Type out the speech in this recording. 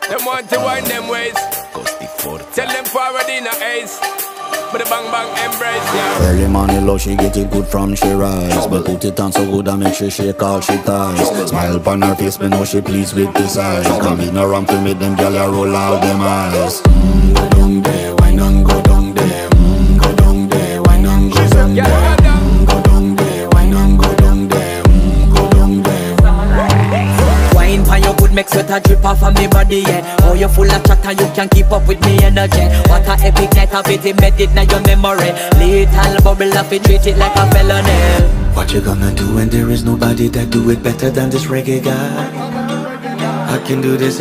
Them want to wind them ways. Tell them forward in a ace. But the bang bang embrace, yeah. Early morning love, she get it good from she rise. But put it on so good and make she shake all she ties. Smile upon her face, me know she pleased with this eyes. Come in around to make them gyal roll out them eyes. Go down there, why not go down there? Go down there, why not go down there? Go down there, why not go down there? Go down there. Wine for your good, make sweat a drip off of me body, yeah. Oh, you full of chatter, you can't keep up with me energy. What a epic night of it, embedded in your memory. Little bubble up, it treat it like a felony. What you gonna do when there is nobody that do it better than this reggae guy? I can do this